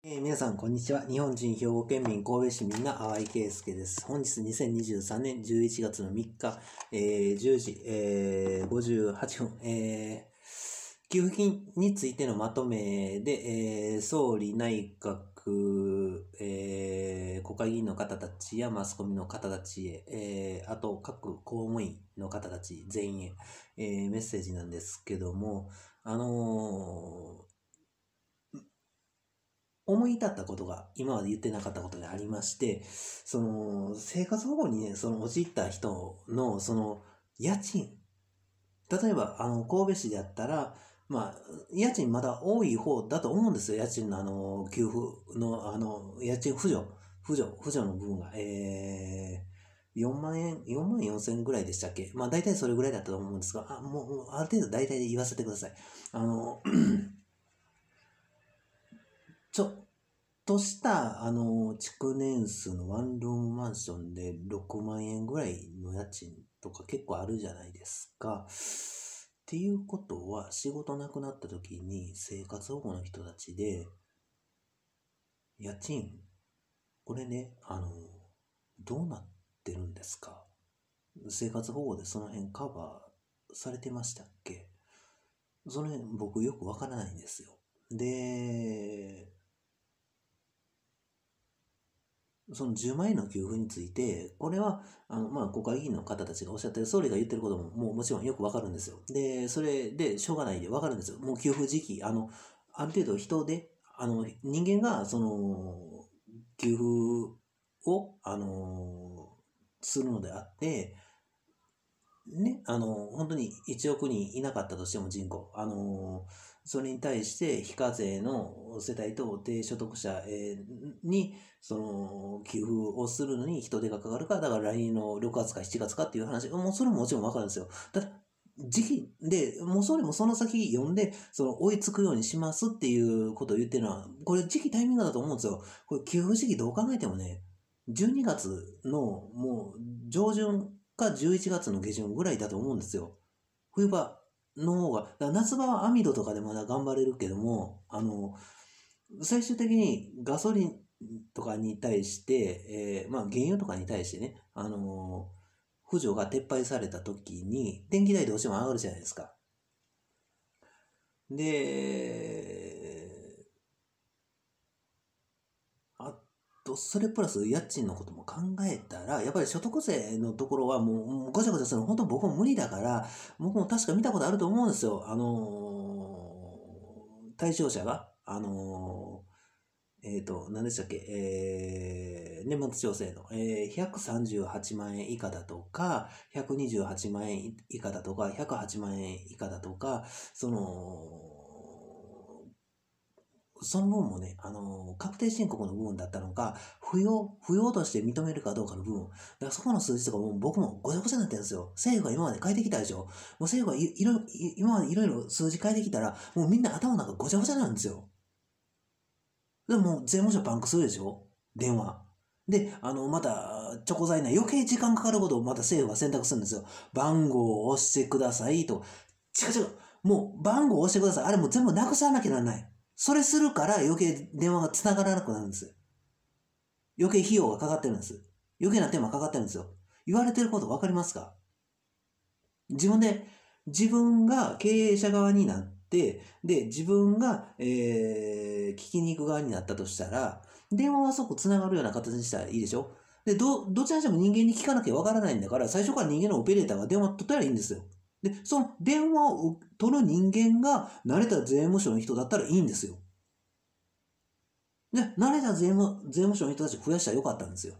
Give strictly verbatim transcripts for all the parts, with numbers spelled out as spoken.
えー皆さん、こんにちは。日本人兵庫県民神戸市民の淡井圭介です。本日にせんにじゅうさんねんじゅういちがつのみっか、えーじゅうじ、えーごじゅうはっぷん、えー給付金についてのまとめで、えー総理内閣、えー国会議員の方たちやマスコミの方たちへ、えーあと各公務員の方たち全員へ、えーメッセージなんですけども、あのー思い至ったことが今まで言ってなかったことがありまして、その生活保護にね、その陥った人のその家賃、例えばあの神戸市であったら、まあ、家賃まだ多い方だと思うんですよ。家賃のあの給付のあの家賃扶助、扶助、扶助の部分が、えー、よんまんえん、よんまんよんせんぐらいでしたっけ。まあ大体それぐらいだったと思うんですが、あ、もう、もうある程度大体で言わせてください。あの、ちょ、とした、あの、築年数のワンルームマンションでろくまんえんぐらいの家賃とか結構あるじゃないですか。っていうことは、仕事なくなった時に生活保護の人たちで、家賃、これね、あの、どうなってるんですか？生活保護でその辺カバーされてましたっけ？その辺僕よくわからないんですよ。で、そのじゅうまんえんの給付について、これは、あの、まあ、国会議員の方たちがおっしゃってる、総理が言ってることも、もうもちろんよくわかるんですよ。で、それで、しょうがないでわかるんですよ。もう給付時期、あの、ある程度人で、あの、人間が、その、給付を、あの、するのであって、ね、あの、本当にいちおくにんいなかったとしても人口、あの、それに対して非課税の世帯と低所得者、えーに、その、給付をするのに人手がかかるか、だから来年のろくがつかしちがつかっていう話、もうそれももちろんわかるんですよ。ただ、時期で、もうそれもその先読んで、その追いつくようにしますっていうことを言ってるのは、これ時期タイミングだと思うんですよ。これ給付時期どう考えてもね、じゅうにがつのもう上旬かじゅういちがつの下旬ぐらいだと思うんですよ。冬場の方が、だから夏場は網戸とかでまだ頑張れるけども、あの、最終的にガソリンとかに対して、えーまあ原油とかに対してね、あのー、扶助が撤廃された時に、電気代どうしても上がるじゃないですか。で、あと、それプラス家賃のことも考えたら、やっぱり所得税のところはもう、もうごちゃごちゃするの本当僕も無理だから、僕も確か見たことあると思うんですよ。あのー対象者が、あのーえっと、何でしたっけ、えー、年末調整の、えー、ひゃくさんじゅうはちまんえん以下だとか、ひゃくにじゅうはちまんえん以下だとか、ひゃくはちまんえん以下だとか、その、その分もね、あのー確定申告の部分だったのか、不要、不要として認めるかどうかの部分。だからそこの数字とかも僕もごちゃごちゃになってるんですよ。政府が今まで変えてきたでしょ。もう政府がいいろいろ、い今までいろいろ数字変えてきたら、もうみんな頭の中ごちゃごちゃなんですよ。でもう税務署パンクするでしょ、電話。で、あの、また、チョコ材な余計時間かかることをまた政府が選択するんですよ。番号を押してくださいと。違う違う。もう番号を押してください。あれもう全部なくさなきゃならない。それするから余計電話が繋がらなくなるんです。余計費用がかかってるんです。余計な手間かかってるんですよ。言われてること分かりますか？自分で、自分が経営者側になって、で、自分が、えー、聞きに行く側になったとしたら、電話は即繋がるような形にしたらいいでしょ？で、ど、どちらにしても人間に聞かなきゃわからないんだから、最初から人間のオペレーターが電話取ったらいいんですよ。で、その電話を取る人間が慣れた税務署の人だったらいいんですよ。で、慣れた税務、税務署の人たち増やしたらよかったんですよ。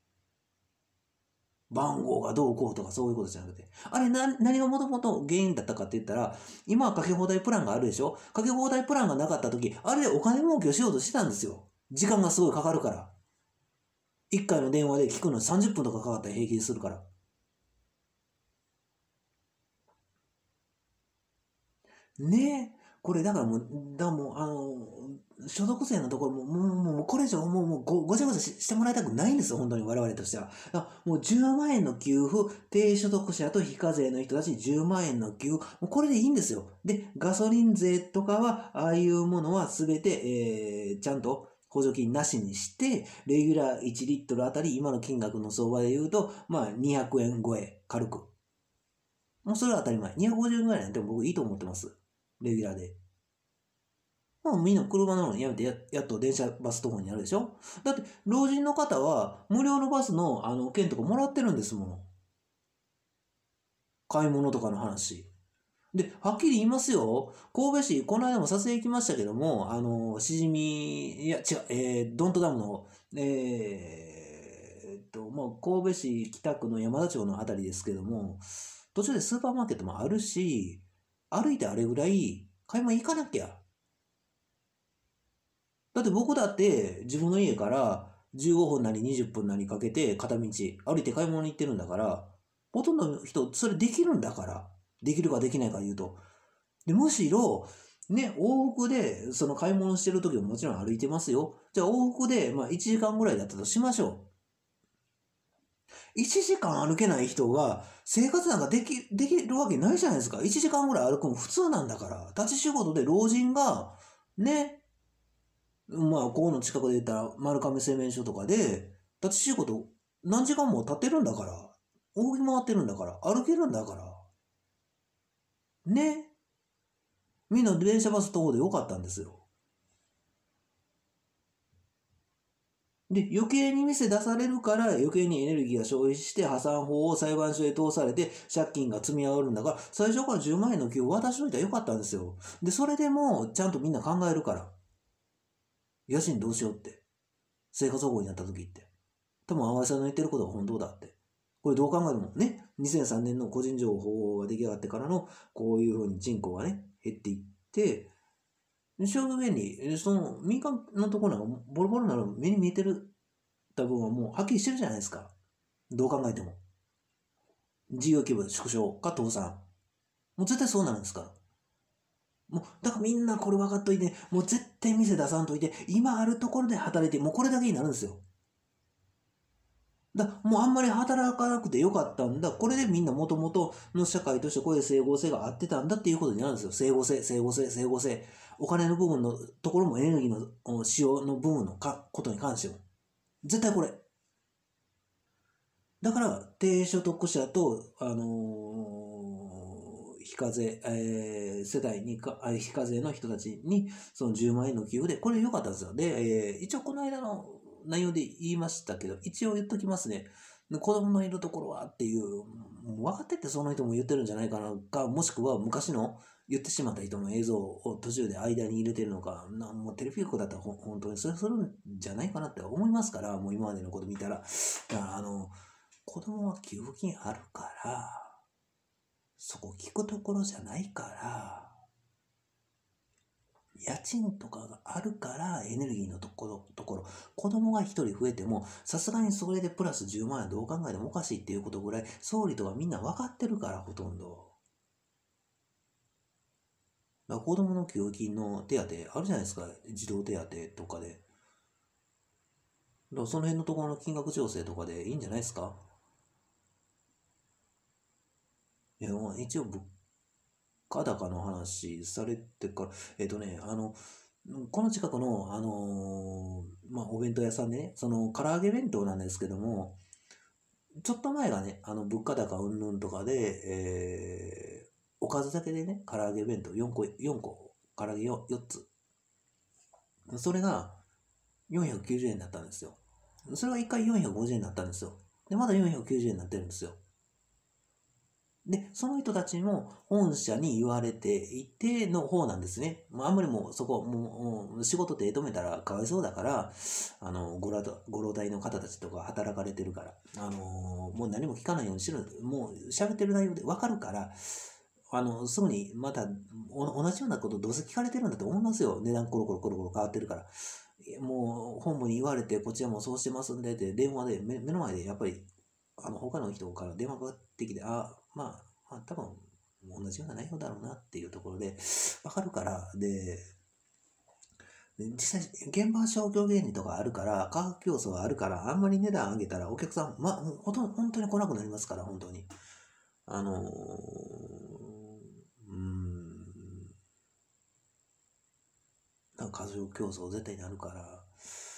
番号がどうこうとかそういうことじゃなくて。あれな、何がもともと原因だったかって言ったら、今はかけ放題プランがあるでしょ？かけ放題プランがなかった時、あれでお金儲けをしようとしてたんですよ。時間がすごいかかるから。いっかいの電話で聞くのにさんじゅっぷんとかかかったら平気でするから。ねえ。これだからもう、だからもう、あの、所得税のところも、もう、もう、もうこれ以上、もう、もうご、ごちゃごちゃししてもらいたくないんですよ、本当に我々としては。だからもうじゅうまんえんの給付、低所得者と非課税の人たちじゅうまんえんの給付、もうこれでいいんですよ。で、ガソリン税とかは、ああいうものはすべて、えー、ちゃんと、 補助金なしにして、レギュラーいちリットルあたり、今の金額の相場で言うと、まあにひゃくえん超え、軽く。もうそれは当たり前。にひゃくごじゅうえんぐらいなんて僕いいと思ってます。レギュラーで。もうみんな車乗るのやめてや、やっと電車バスとかにあるでしょ。だって、老人の方は無料のバスのあの券とかもらってるんですもの。買い物とかの話。で、はっきり言いますよ。神戸市、この間も撮影行きましたけども、あの、しじみ、いや、違う、えー、ドントダムの、えー、っと、もう神戸市北区の山田町のあたりですけども、途中でスーパーマーケットもあるし、歩いてあれぐらい買い物行かなきゃ。だって僕だって自分の家からじゅうごふんなりにじゅっぷんなりかけて片道歩いて買い物に行ってるんだから、ほとんどの人それできるんだから、できるかできないか言うと。で、むしろ、ね、往復でその買い物してる時ももちろん歩いてますよ。じゃあ往復でまあいちじかんぐらいだったとしましょう。いちじかん歩けない人が生活なんかでき、できるわけないじゃないですか。いちじかんぐらい歩くの普通なんだから。立ち仕事で老人が、ね、まあ、ここの近くで言ったら、丸亀製麺所とかで、立ち仕事何時間も立ってるんだから、動き回ってるんだから、歩けるんだから、ね。みんな電車バス徒歩でよかったんですよ。で、余計に店出されるから余計にエネルギーが消費して破産法を裁判所へ通されて借金が積み上がるんだから、最初からじゅうまんえんの給付渡しといたらよかったんですよ。で、それでもちゃんとみんな考えるから。家賃どうしようって。生活保護になった時って。多分、淡井さんの言ってることが本当だって。これどう考えてもね、にせんさんねんの個人情報が出来上がってからの、こういうふうに人口がね、減っていって、正面に、その民間のところなんかボロボロなの目に見えてる多分はもうはっきりしてるじゃないですか。どう考えても。事業規模縮小か倒産。もう絶対そうなるんですから。もう、だからみんなこれ分かっといて、もう絶対店出さんといて、今あるところで働いて、もうこれだけになるんですよ。だもうあんまり働かなくてよかったんだ。これでみんな元々の社会としてこれで整合性があってたんだっていうことになるんですよ。整合性、整合性、整合性。お金の部分のところもエネルギーの使用の部分のかことに関しても。絶対これ。だから、低所得者と、あのー、非課税、えー、世帯にか、非課税の人たちに、そのじゅうまんえんの給付で、これ良かったんですよ。で、えー、一応この間の内容で言いましたけど、一応言っときますね。子供のいるところはっていう、分かっててその人も言ってるんじゃないかなか、もしくは昔の言ってしまった人の映像を途中で間に入れてるのか、なもうテレビ局だったらほ本当にそれするんじゃないかなって思いますから、もう今までのこと見たら。あの、子供は給付金あるから、そこ聞くところじゃないから、家賃とかがあるからエネルギーのところ、ところ子供が一人増えても、さすがにそれでプラスじゅうまん円どう考えてもおかしいっていうことぐらい、総理とかみんな分かってるから、ほとんど。だから子供の給付金の手当あるじゃないですか、児童手当とかで。だからその辺のところの金額調整とかでいいんじゃないですか。いや、まあ一応物価高の話されてから、えっとね、あの、この近くの、あのーまあ、お弁当屋さんでね、その、唐揚げ弁当なんですけども、ちょっと前がね、あの、物価高うんぬんとかで、えー、おかずだけでね、唐揚げ弁当よんこ、よんこ、唐揚げ よ, よっつ。それがよんひゃくきゅうじゅうえんだったんですよ。それがいっかいよんひゃくごじゅうえんになったんですよ。で、まだよんひゃくきゅうじゅうえんになってるんですよ。で、その人たちも本社に言われていての方なんですね。まあ、あんまりもうそこ、もう、もう仕事手止めたらかわいそうだから、あの、ご老ご老体の方たちとか働かれてるから、あのもう何も聞かないようにしてる。もう喋ってる内容でわかるから、あの、すぐにまた同じようなことどうせ聞かれてるんだと思いますよ。値段コロコロコロコロ変わってるから。もう本部に言われて、こちらもそうしてますんでって、電話で目目の前でやっぱりあの他の人から電話がかかってきて、あ、まあ、まあ、多分同じような内容だろうなっていうところで、わかるから、で、実際、現場商業原理とかあるから、価格競争があるから、あんまり値段上げたらお客さん、まあ、ほとんど本当に来なくなりますから、本当に。あのー、うーん、なんか過剰競争絶対になるから、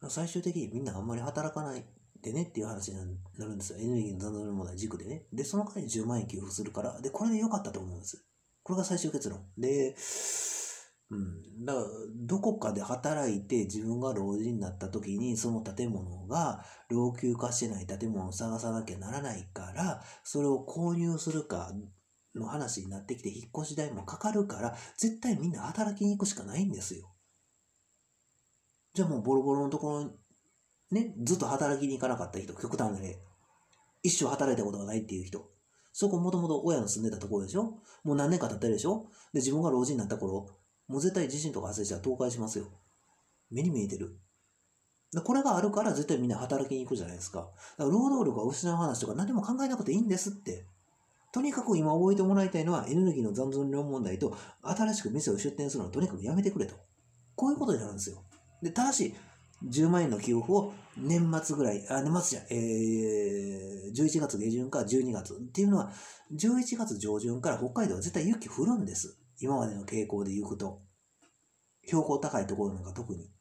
最終的にみんなあんまり働かないでねっていう話になるんですよ。エネルギーの残存問題軸でね。で、その代わりじゅうまんえん給付するから、で、これで良かったと思うんです。これが最終結論。で、うん。だから、どこかで働いて自分が老人になった時に、その建物が老朽化してない建物を探さなきゃならないから、それを購入するかの話になってきて、引っ越し代もかかるから、絶対みんな働きに行くしかないんですよ。じゃあもうボロボロのところに、ね、ずっと働きに行かなかった人、極端な例、一生働いたことがないっていう人、そこもともと親の住んでたところでしょ。もう何年か経ってるでしょ。で、自分が老人になった頃、もう絶対地震とか発生したら倒壊しますよ。目に見えてる。でこれがあるから絶対みんな働きに行くじゃないですか。だから労働力が失う話とか何でも考えなくていいんですって。とにかく今覚えてもらいたいのはエネルギーの残存量問題と新しく店を出店するのをとにかくやめてくれと。こういうことになるんですよ。で、ただし、じゅうまんえんの給付を年末ぐらい、あ、年末じゃ、えー、じゅういちがつ下旬かじゅうにがつっていうのは、じゅういちがつ上旬から北海道は絶対雪降るんです。今までの傾向で行くと。標高高いところなんか特に。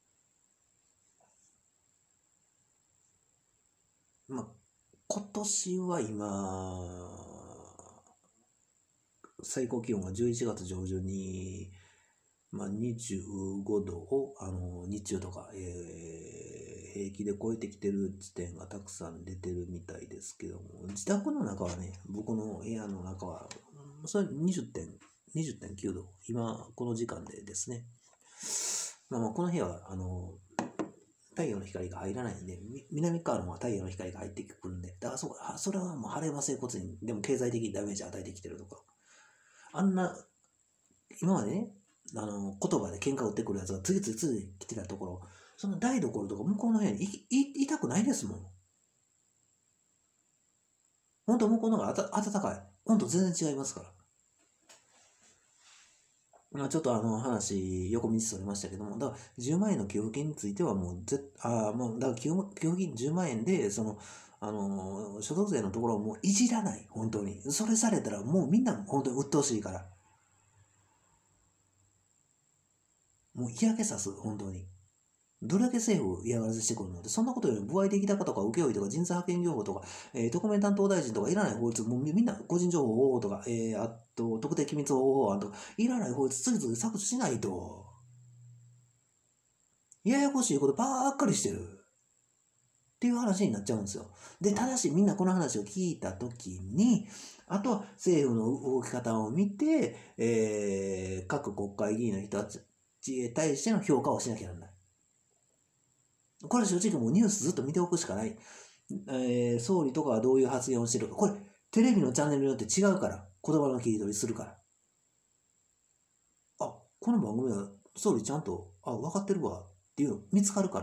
まあ、今年は今、最高気温がじゅういちがつ上旬に、まあ、にじゅうごどをあの日中とか、えー、平気で超えてきてる地点がたくさん出てるみたいですけども、自宅の中はね、僕の部屋の中は、それにじゅってん、にじゅってんきゅうど、今、この時間でですね。まあ、まあこの部屋は、あの、太陽の光が入らないんで、南側の方は太陽の光が入ってくるんで、だからそそれはもう晴れま整骨に、でも経済的にダメージ与えてきてるとか、あんな、今までね、あの、言葉で喧嘩売ってくるやつが次々次々来てたところ、その台所とか向こうの部屋にいいいたくないですもん。本当向こうの方が暖かい。温度全然違いますから。まあ、ちょっとあの話、横道それましたけども、だからじゅうまんえんの給付金についてはもうぜ、あもうだから給付金じゅうまんえんで、その、あのー、所得税のところをもういじらない、本当に。それされたらもうみんな本当に鬱陶しいから。もう嫌気さす、本当に。どれだけ政府嫌がらせしてくるので、そんなことより、歩合的高とか請負とか人材派遣業法とか、えー、特命担当大臣とかいらない法律、もうみんな個人情報保護とか、えー、あと特定機密保護法とか、いらない法律次々削除しないと、ややこしいことばっかりしてる。っていう話になっちゃうんですよ。で、ただしみんなこの話を聞いたときに、あとは政府の動き方を見て、えー、各国会議員の人たちへ対しての評価をしなきゃならない。これ正直もうニュースずっと見ておくしかない。えー、総理とかはどういう発言をしてるか。これ、テレビのチャンネルによって違うから。言葉の切り取りするから。あ、この番組は総理ちゃんと、あ、分かってるわっていうの見つかるから。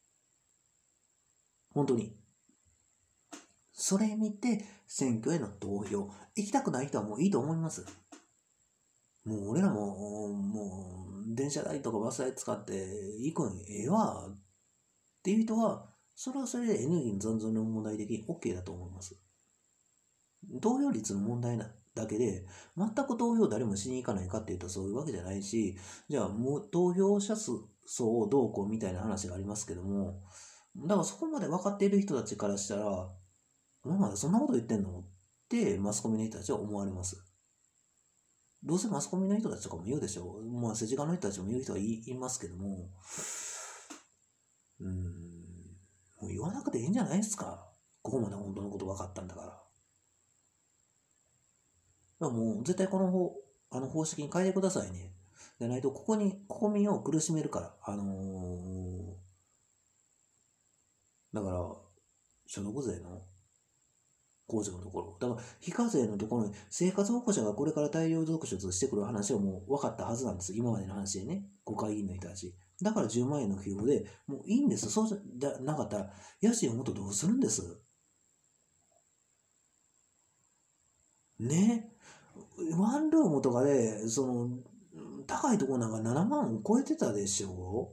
本当に。それ見て、選挙への投票。行きたくない人はもういいと思います。もう俺らも、もう、電車代とかバス代使って行くんええわっていう人は、それはそれでエネルギーの残存の問題的に OK だと思います。投票率の問題なだけで、全く投票誰もしに行かないかっていうとそういうわけじゃないし、じゃあもう投票者数をどうこうみたいな話がありますけども、だからそこまで分かっている人たちからしたら、お前までそんなこと言ってんのってマスコミの人たちは思われます。どうせマスコミの人たちとかも言うでしょう。まあ政治家の人たちも言う人はいいますけども、うーん、もう言わなくていいんじゃないですか。ここまで本当のこと分かったんだから。だからもう絶対この方、あの方式に変えてくださいね。でないと、ここに国民を苦しめるから。あのー、だから、所得税の控除のところ。だから、非課税のところに生活保護者がこれから大量続出してくる話はもう分かったはずなんです。今までの話でね。国会議員の人たち。だからじゅうまんえんの給付でもういいんです。そうじゃなかったら、家賃をもっとどうするんです。ね。ワンルームとかで、その、高いところなんかななまん超えてたでしょ。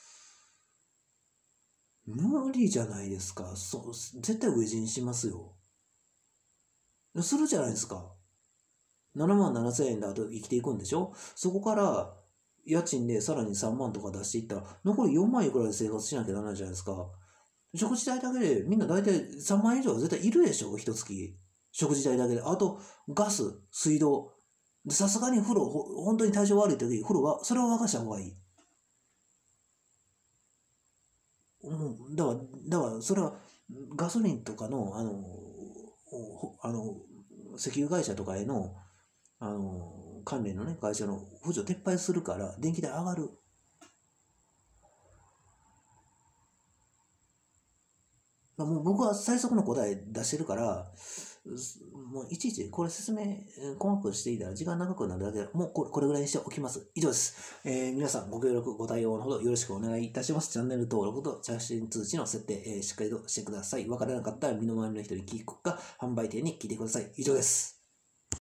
無理じゃないですか。そう、絶対飢え死にしますよ。するじゃないですか。ななまんななせんえんだと生きていくんでしょ。そこから家賃でさらにさんまんとか出していったら、残りよんまんいくらで生活しなきゃならないじゃないですか。食事代だけでみんな大体さんまん以上は絶対いるでしょ、一月。食事代だけで。あと、ガス、水道。さすがに風呂、本当に体調悪い時、風呂は、それは沸かした方がいい。うん、だから、だから、それは、ガソリンとかの、あの、あの、石油会社とかへの、あの、関連のね、会社の補助撤廃するから、電気代上がる。まあ、もう僕は最速の答え出してるから、もういちいちこれ説明細かくしていたら時間長くなるだけで、もうこれこれぐらいにしておきます。以上です。えー、皆さんご協力ご対応のほどよろしくお願いいたします。チャンネル登録と写真通知の設定、えー、しっかりとしてください。わからなかったら身の回りの人に聞くか、販売店に聞いてください。以上です。